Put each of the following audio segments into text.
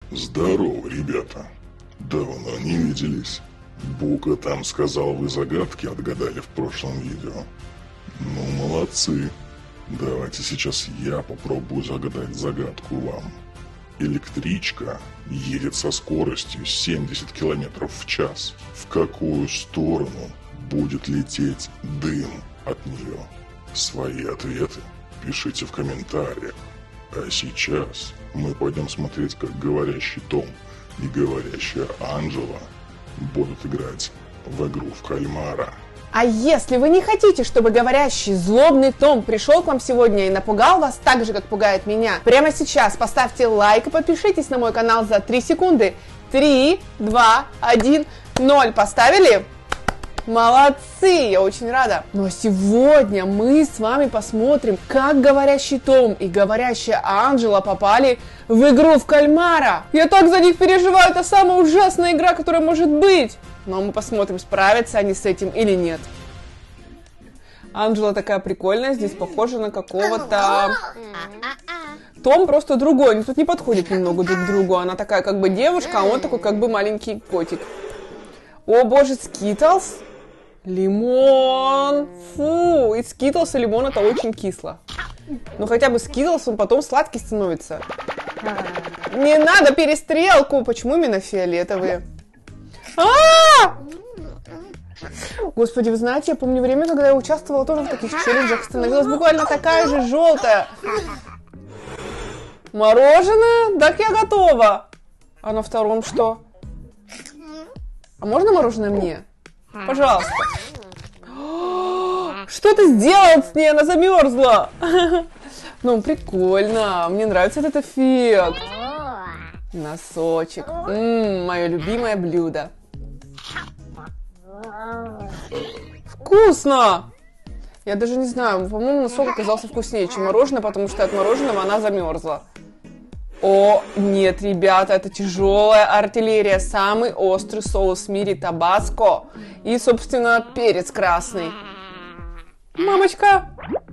Здорово, ребята. Давно не виделись. Бука там сказал, вы загадки отгадали в прошлом видео. Ну, молодцы. Давайте сейчас я попробую загадать загадку вам. Электричка едет со скоростью 70 км в час. В какую сторону будет лететь дым от нее? Свои ответы пишите в комментариях. А сейчас мы пойдем смотреть, как говорящий Том и говорящая Анджела будут играть в игру в кальмара. А если вы не хотите, чтобы говорящий злобный Том пришел к вам сегодня и напугал вас так же, как пугает меня, прямо сейчас поставьте лайк и подпишитесь на мой канал за 3 секунды. 3, 2, 1, 0. Поставили? Молодцы, я очень рада. Ну а сегодня мы с вами посмотрим, как говорящий Том и говорящая Анджела попали в игру в кальмара. Я так за них переживаю, это самая ужасная игра, которая может быть. Но мы посмотрим, справятся они с этим или нет. Анджела такая прикольная, здесь похожа на какого-то... Том просто другой, они тут не подходят немного друг к другу. Она такая как бы девушка, а он такой как бы маленький котик. О боже, Скитлс. Лимон. Фу, и Скитлс и лимон это очень кисло. Но хотя бы Скитлс, он потом сладкий становится. Не надо перестрелку. Почему именно фиолетовые? Господи, вы знаете, я помню время, когда я участвовала тоже в таких челленджах, становилась буквально такая же желтая. Мороженое? Так я готова. А на втором что? А можно мороженое мне? Пожалуйста. Что ты сделал с ней? Она замерзла. Ну, прикольно. Мне нравится этот эффект. Носочек. Мое любимое блюдо. Вкусно! Я даже не знаю, по-моему, носок оказался вкуснее, чем мороженое, потому что от мороженого она замерзла. О, нет, ребята, это тяжелая артиллерия. Самый острый соус в мире табаско. И, собственно, перец красный. Мамочка!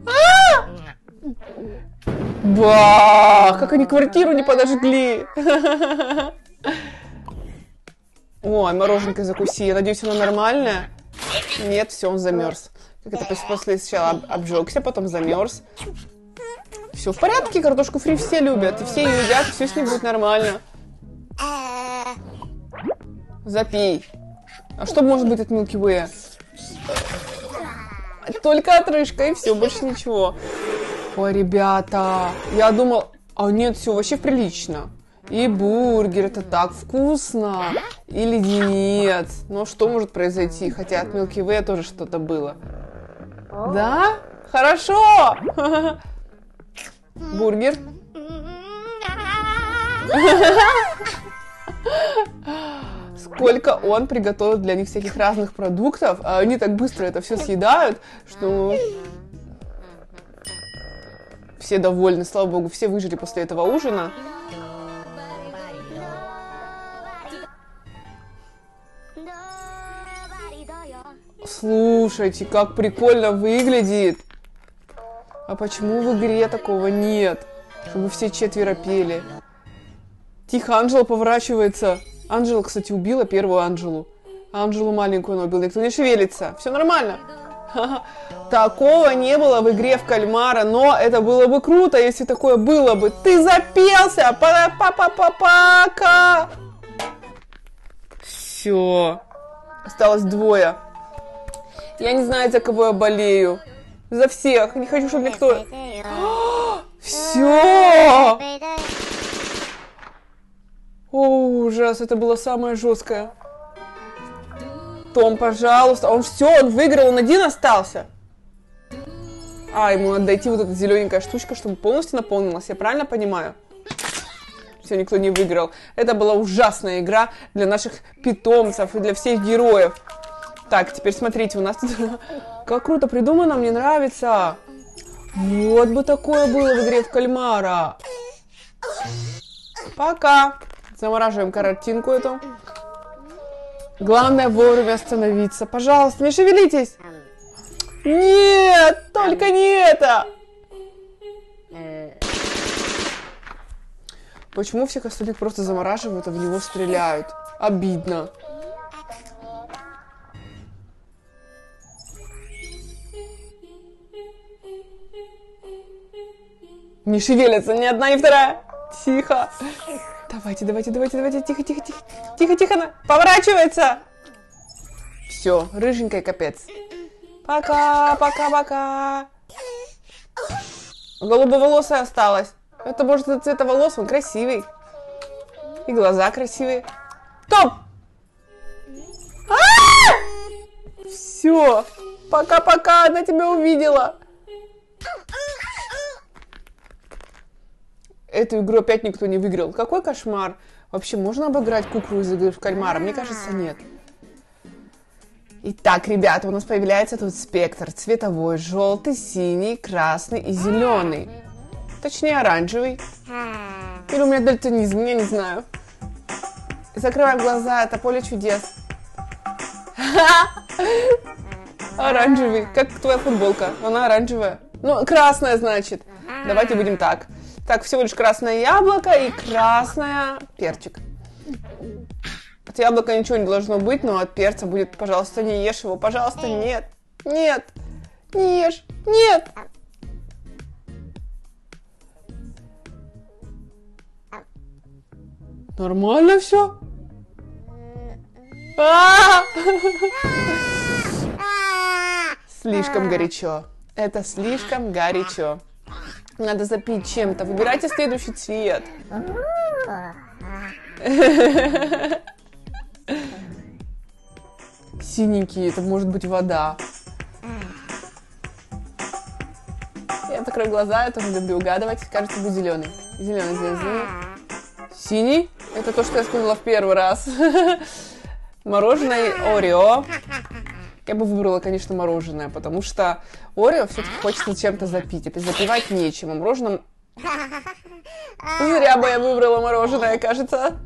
Ба! Как они квартиру не подожгли! Ой, мороженкой закуси. Я надеюсь, оно нормальное? Нет, все, он замерз. Как это после сначала обжегся, потом замерз. Все в порядке, картошку фри все любят, и все ее едят, и все с ней будет нормально. Запей. А что может быть от Milky Way? Только отрыжка, и все, больше ничего. Ой, ребята, я думал... А нет, все вообще прилично. И бургер, это так вкусно. И леденец. Ну, что может произойти? Хотя от Milky Way тоже что-то было. Да? Хорошо! Бургер. Сколько он приготовил для них всяких разных продуктов, а они так быстро это все съедают, что все довольны, слава богу, все выжили после этого ужина. Слушайте, как прикольно выглядит. А почему в игре такого нет? Чтобы все четверо пели. Тихо, Анджела поворачивается. Анджела, кстати, убила первую Анджелу. Анджелу маленькую она убила. Никто не шевелится. Все нормально. Такого не было в игре в кальмара, но это было бы круто, если такое было бы. Ты запелся! Па-па-па-па-ка! Все. Осталось 2. Я не знаю, за кого я болею. За всех. Не хочу, чтобы никто... Все! О, ужас. Это было самое жесткое. Том, пожалуйста. Он все, он выиграл, он один остался. А, ему надо дойти вот эта зелененькая штучка, чтобы полностью наполнилась. Я правильно понимаю? Все, никто не выиграл. Это была ужасная игра для наших питомцев и для всех героев. Так, теперь смотрите, у нас тут... Как круто придумано, мне нравится. Вот бы такое было в игре в кальмара. Пока. Замораживаем картинку эту. Главное вовремя остановиться. Пожалуйста, не шевелитесь. Нет, только не это. Почему всех остальных просто замораживают, а в него стреляют? Обидно. Не шевелятся ни одна, ни вторая. Тихо. Давайте, давайте, давайте, давайте. Тихо, тихо, тихо. Тихо, тихо. Поворачивается. Все, рыженькая капец. Пока, пока, пока. Голубоволосая осталась. Это может из-за цвета волос, он красивый. И глаза красивые. Стоп! Все. Пока-пока, она тебя увидела. Эту игру опять никто не выиграл. Какой кошмар. Вообще, можно обыграть куклу из игры в кальмара? Мне кажется, нет. Итак, ребята, у нас появляется тут спектр цветовой, желтый, синий, красный и зеленый. Точнее, оранжевый. Или у меня дальтонизм, я не знаю. Закрываем глаза, это поле чудес. Оранжевый, как твоя футболка. Она оранжевая. Ну, красная, значит. Давайте будем так. Так, всего лишь красное яблоко и красное перчик. От яблока ничего не должно быть, но от перца будет, пожалуйста, не ешь его. Пожалуйста, нет. Нет. Не ешь. Нет. Нормально все? Слишком горячо. Это слишком горячо. Надо запить чем-то. Выбирайте следующий цвет. Синенький, это может быть вода. Я закрою глаза, я тоже люблю угадывать. Кажется, будет зеленый. Зеленый, зеленый. Синий? Это то, что я сказала в первый раз. Мороженое Орео. Я бы выбрала, конечно, мороженое, потому что Орео все-таки хочется чем-то запить. А запивать нечем. А мороженым... Зря бы я выбрала мороженое, кажется.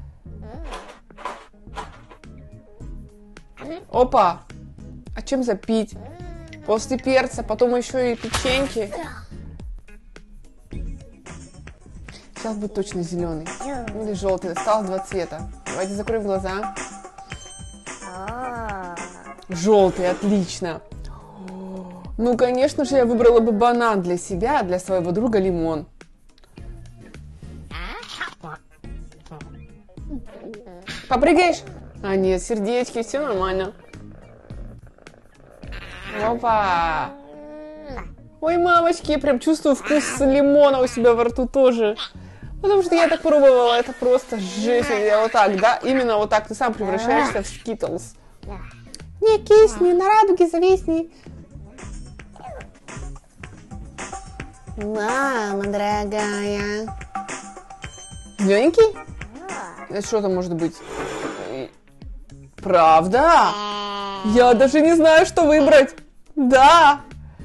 Опа! А чем запить? После перца, потом еще и печеньки. Сейчас будет точно зеленый. Или желтый. Осталось два цвета. Давайте закроем глаза. Желтый, отлично. Ну, конечно же, я выбрала бы банан для себя, а для своего друга лимон. Попрыгаешь? А нет, сердечки, все нормально. Опа! Ой, мамочки, я прям чувствую вкус лимона у себя во рту тоже. Потому что я так пробовала, это просто жесть. Я вот так, да? Именно вот так ты сам превращаешься в Skittles. Не кисни, на радуге зависни. Мама дорогая. Зелененький? Это что там может быть? Правда? Я даже не знаю, что выбрать. Да.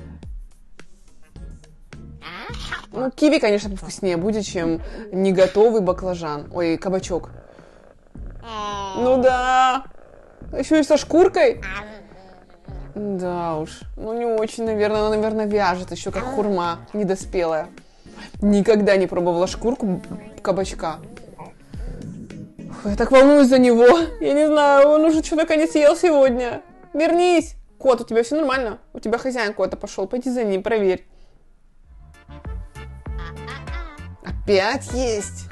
Ну, киви, конечно, повкуснее будет, чем не готовый баклажан. Ой, кабачок. Ну да. Еще и со шкуркой. Да уж. Ну, не очень, наверное. Она, наверное, вяжет еще, как хурма недоспелая. Никогда не пробовала шкурку кабачка. Я так волнуюсь за него. Я не знаю, он уже что-то не съел сегодня. Вернись. Кот, у тебя все нормально? У тебя хозяин кота пошел. Пойди за ним, проверь. Опять есть.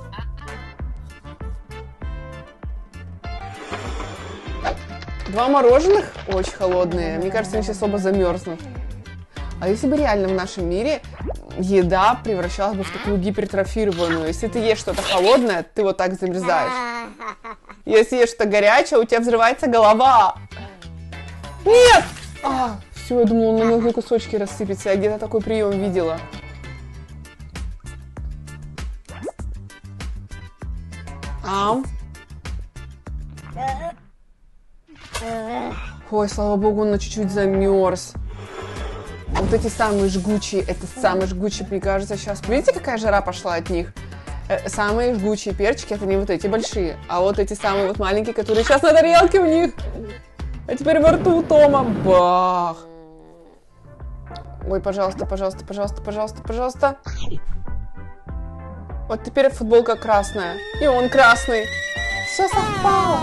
Два мороженых очень холодные. Мне кажется, они сейчас оба замерзнут. А если бы реально в нашем мире еда превращалась бы в такую гипертрофированную? Если ты ешь что-то холодное, ты вот так замерзаешь. Если ешь что-то горячее, у тебя взрывается голова. Нет! Все, я думала, он на мелкие кусочки рассыпется. Я где-то такой прием видела. Ой, слава богу, он на чуть-чуть замерз. Вот эти самые жгучие, это самые жгучие, мне кажется, сейчас. Видите, какая жара пошла от них? Самые жгучие перчики, это не вот эти большие, а вот эти самые вот маленькие, которые сейчас на тарелке у них. А теперь во рту у Тома. Бах! Ой, пожалуйста, пожалуйста, пожалуйста, пожалуйста, пожалуйста. Вот теперь футболка красная. И он красный. Все совпало.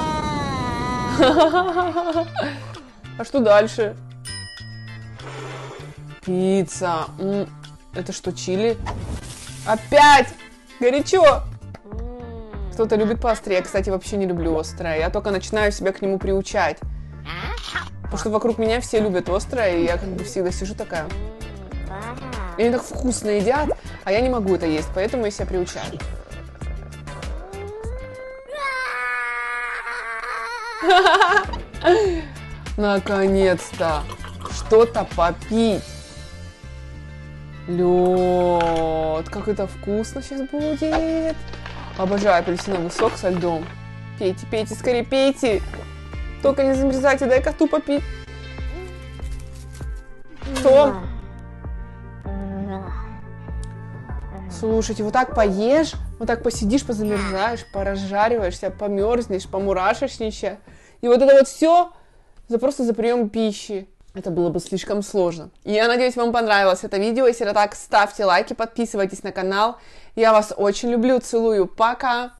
А что дальше? Пицца. Это что, чили? Опять! Горячо! Кто-то любит поострее. Я, кстати, вообще не люблю острое. Я только начинаю себя к нему приучать. Потому что вокруг меня все любят острое, и я как бы всегда сижу такая. И они так вкусно едят, а я не могу это есть, поэтому я себя приучаю. Наконец-то! Что-то попить. Лёд, как это вкусно сейчас будет. Обожаю апельсиновый сок со льдом. Пейте, пейте, скорее пейте. Только не замерзайте, дай коту попить. Что? Слушайте, вот так поешь, вот так посидишь, позамерзаешь, поразжариваешься, померзнешь, помурашишничаешь. И вот это вот все просто за прием пищи. Это было бы слишком сложно. И я надеюсь, вам понравилось это видео. Если это так, ставьте лайки, подписывайтесь на канал. Я вас очень люблю, целую. Пока!